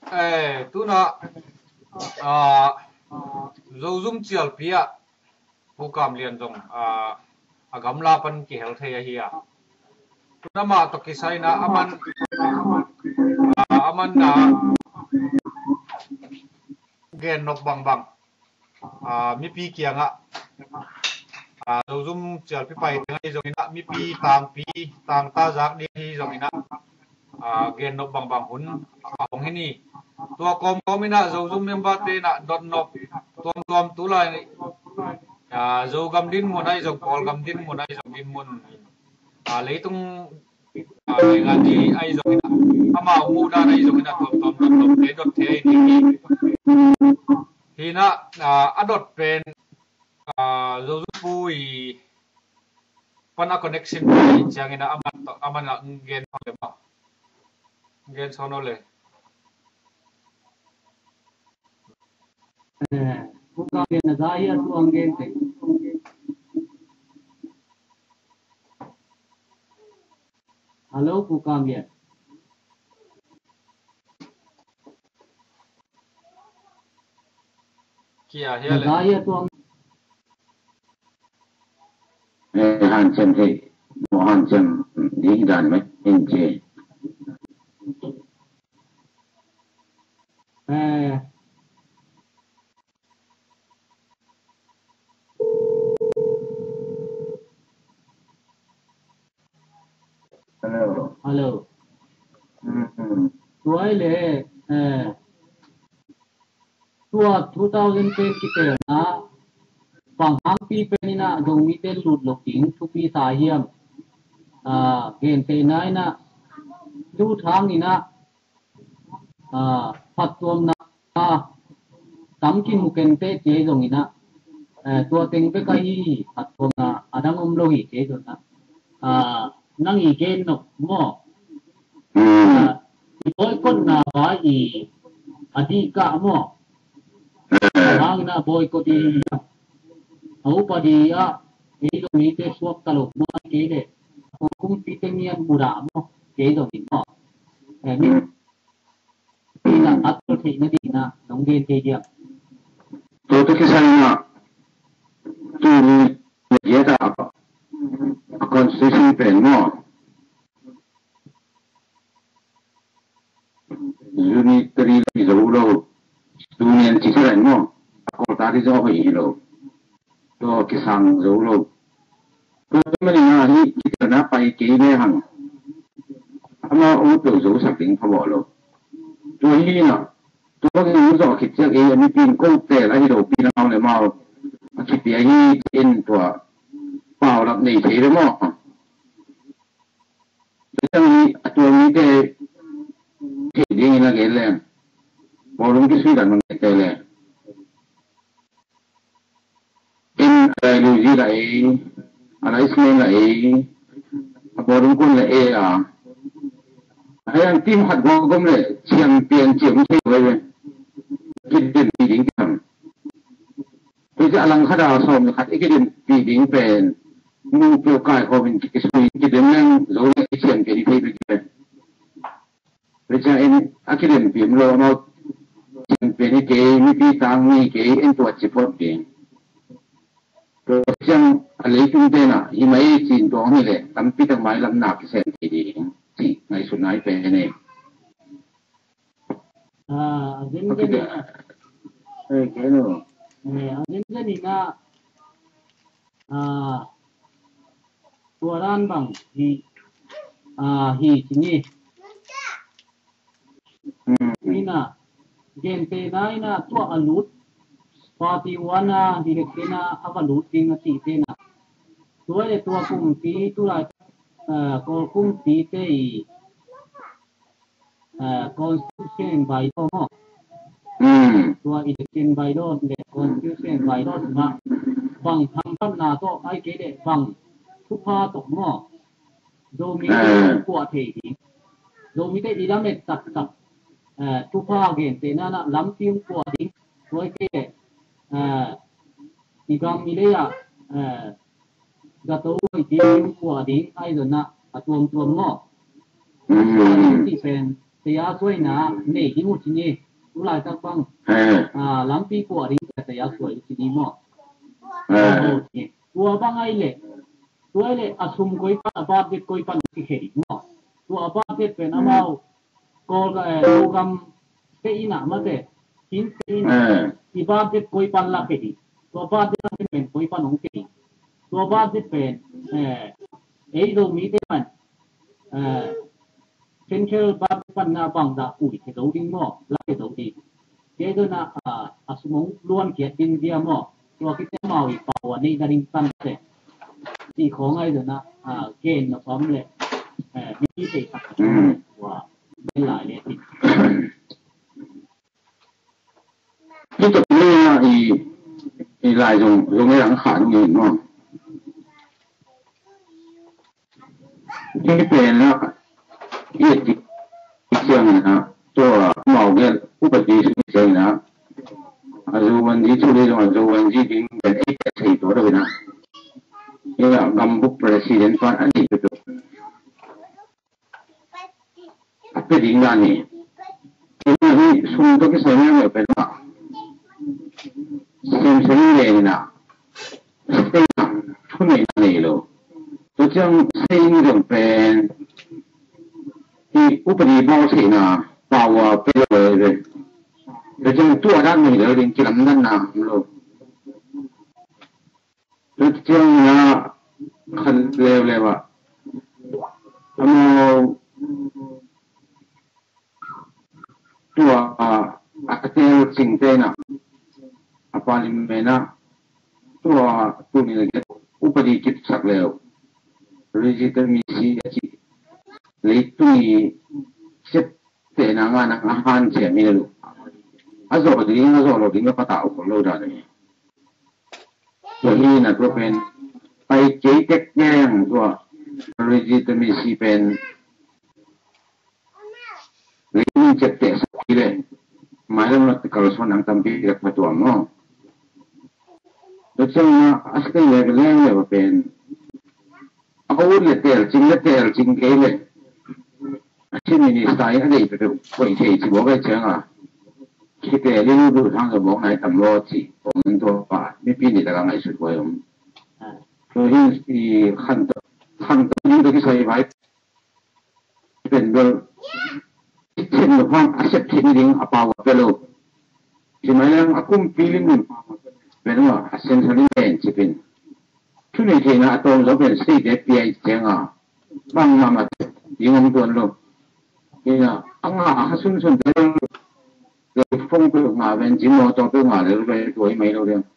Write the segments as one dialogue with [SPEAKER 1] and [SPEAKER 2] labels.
[SPEAKER 1] tu na a zo zum chial pia pu kam lian jong a gamla pan ki hel thei hi a tu na ma to ki sai na aman na gen nok bang bang mi pi kianga zo zum chial pi pai ngai jong ina mi pi tang ta jak di hi jong ina gen nok bang bang hun hong hi ni tua kom ina zo zum member te na dot nok tom tu lai zo gam din mun ai zo kol gam din mun ai zo din mun leitung ngan di ai zo ina ama mu da ai zo ina tom dot nok te dot te ai ni hi na adot pen zo zum pui pana connection pi chang ina aman la gen le ma gen sono le
[SPEAKER 2] buka gen zaya tu anggen te halo buka gen
[SPEAKER 1] kia hele
[SPEAKER 2] zaya tu
[SPEAKER 3] han chen thế mo han chen đi đàn mấy anh chị
[SPEAKER 2] hello tuai le tua 2010 kita na panghang pi penina dong mi te lut loking thu pi sa hiam gen te nai na du thang ina phat tuam na tam ki muken te che dong ina tua teng pe kai phat tuam na adang om lo hi che dong na nang i gen no mo boy kon na ba i adi ka mo hang na boy ko di au pa di e do mi te suak talo mo ke de kum pi te mian mura mo ke do mi mo ni na atlo thi na di na nong gen te dia
[SPEAKER 3] to ke sai na tu ni ye da constitution pen mo unitary zo lo union chi sai mo ko ta di zo hi lo to ke sang zo lo to me ni na hi ki na pai ke ne hang ama o to zo sa ting pha bo lo to hi na to ke ni zo ki che e mi pin ko te la hi do pin na le ma ki ti hi in to pa la nei te le mo to ni te ke ding na ke le bo lu ki sui dan mang te le in biology la e ana ismen la e bo lu kun la e ai an tim hat go gom le champion chiam che we ki den bi ding tam to ja lang khada som khat e ki den bi ding pen mu pyo kai ko bin ki sui ki den nang zo le chiam ke di pe bi ke re cha en akiden bi lo no champion ni ke mi pi tang ni ke en to chi pot bi to chang a le tung te na i mai chin to ni le tam pi tang mai lam na ki sen ti di chi ngai su nai pe ne
[SPEAKER 2] gen gen
[SPEAKER 3] ke no
[SPEAKER 2] gen gen ina tuaran bang hi chini ina gen te nai na tua alut party wana direkena avalut ting ti te na tua le tua kum ti tu la ko kum ti te constitution by mo tua election by law le constitution by law ma bang tham tham na to ai ke de bang thu pha to mo do mi ko the di do mi te idam le tak tak thu pha gen te na na lam tim ko di tua ke igam mi le ya gato ti ko di ai do na atom mo ti sen ya suy na ne ki mu chi ni tu lai tak bang lam pi ko ri te ya suy chi ni mo tua bang ai le asum koi pa ba de koi pa ki he mo tua ba de pe na mau ko ga gam te ina ma te hin te ina ki ba de koi pa la ke di tua ba de pe koi pa nong ke tua ba de pe ei do mi te man central ba pan na bang da u ke do ding mo la ke do di ke do na asumong luan ke tin dia mo tua ki te mau i pa wa nei da ring tan teที่ของไอ้เดี๋ยวนะเกณฑ์มาพร้อมเลยมีไปตักว่าเป็นหลายเลยที่
[SPEAKER 3] นี่จะเป็นอีลายตรงในหลังขาตรงนี้เนาะที่เป็นแล้วยี่สิบเชียงนะตัวหมอเนี่ยผู้ปฏิบัติเชียงนะอายุวันที่ช่วยอายุวันที่ดิ้งเป็นเอกชัยตัวเลยนะya gambuk presiden pan ani itu apa dingani ini suntuk saya nggak pernah sem ini na setengah tunai ni lo tu jang sing jang pen di upadi bau sih na bawa pelajar tu jang tu ada ni lo yang kilam dan na lo Tujuan na kan lewa amo tua atel singte na apalin mena tua tu ni lagi upadi kit sak lew register misi aci leitu ni set te na nga na han che mi lu azo lo ding pa ta ko lo da niตัวนี้นะตัวเป็นไปเจ๊แจ๊กแง่งตัว legitimacy เป็นเรื่องเจ็บเตะสักทีเลยหมายถึงว่าkalau seorang tampil tidak patuh no terus asal yang leเป็นaku letel cing kele asyik ini saya ada ituคนที่จีบไว้เชิงคิดแต่เรื่องดูทางกับบอกนายตำรวจสิผมตัวป่าไม่ปีนี้แต่ละไงสุดไว้ผมคือที่ขั้นนี้ตัวที่ใส่ไว้เป็นเรื่องเช่นแบบว่าอาชีพที่ดิ้งอาปาวเปโลใช่ไหมแล้วอากุ้มปีลิงเป็นว่าเซนทรัลเลนจะเป็นทุกในที่นะตรงเราเป็นสี่เด็กปีไอเจ้าบางมายิงมันตัวโลนี่นะอังอาสุนเดิมphong độ ngả bên chỉ một trong tôi ngả được về tuổi mấy đâu đấy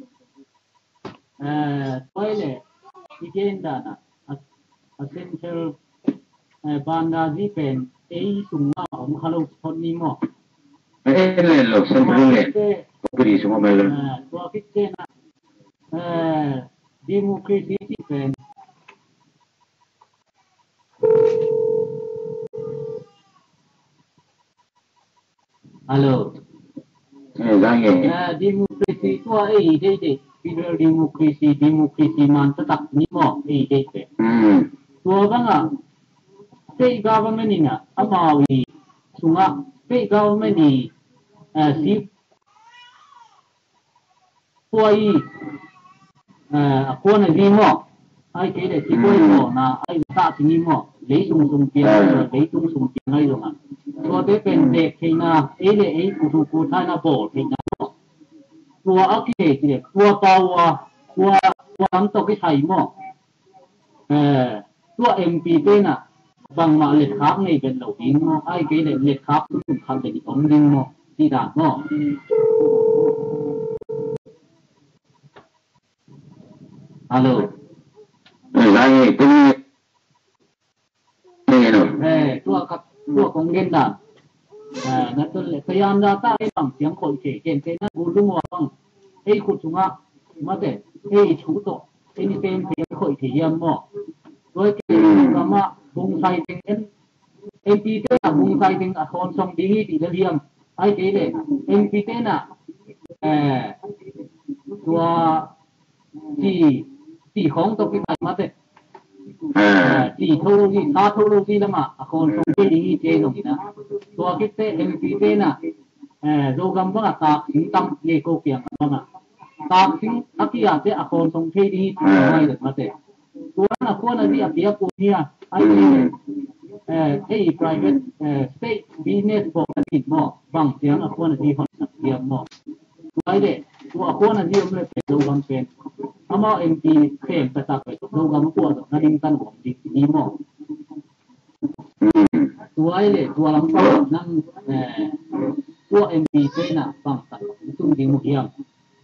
[SPEAKER 2] tôi là ý kiến đó là essential banda gì bên ấy sung nào ông kalau thôn ni mo
[SPEAKER 3] lên lo central lên cái gì semua mấy lần
[SPEAKER 2] tôi biết cái na democracy bên Halo. Demokrasi tu ide. Federal demokrasi man tetap ni mo ide. Tua banga. State government ni na amawi sunga state government ni si puai aku na di mo ai ke de si puai mo na ai ta si ni mo lấy sung piang ai loตัวที่เป็นเด็กที่น่าเลยกูท่าน่าโบดที่น่าตัวอักเสบเนี่ยตัวตัวน้ำตกที่ไทยมั่งตัวMPเป็นอ่ะบางมาเล็ดครับในเป็นเหล่าดิ้งมั่งไอ้เกดเล็ดครับทุกคำเป็นของดิ้งมั่งที่ด่ามั่งฮัลโหล
[SPEAKER 3] ได้ตัว
[SPEAKER 2] ของเงินด่านั่นตัวเลยพยายามจะตั้งให้ฟังเสียงคนเก่งๆนั่นกูรู้ว่าฟังไอ้คุณจุงอ่ะมาเด็ไอ้ชูโตไอ้นี่เป็นเสียงคนที่ยำมั่งโดยที่ก็มาบุ้งใส่เป็นไอ้ปีเต้นบุ้งใส่เป็นอ่ะคนส่งดีที่เรียมไอ้เก๋เลยไอ้ปีเต้นอ่ะตัวที่ของตัวที่ไหนมาเด็ที่โทรที่ตาโทรที่ละมาอคนส่งที่ดีเจตรงนี้นะตัวคิดเตเอ็มพีเตนะโดกำว่าตากสิงตั้มเยโกเกียงว่าตากสิงอากิยาเตอคนส่งที่ดีไม่เลยมาเตตัวนั้นคนนั้นที่อากิยาปูเนี่ยไอ้private state business บอกติดหม้อบางเสียงคนนั้นที่คนเดียวหม้อตัวไอ้เด็กตัวคนนั้นที่มันเป็นโดกำเป็นถ้ามาเอ็มพีเต็มไปตักไปโดกำตัวนั่นเองตั้งของดีหม้อตัวไอ้เด็กตัวลำพังนั่งตัวเอ็มพีเต็มน่ะบางตักตุ้งดีมุกยัง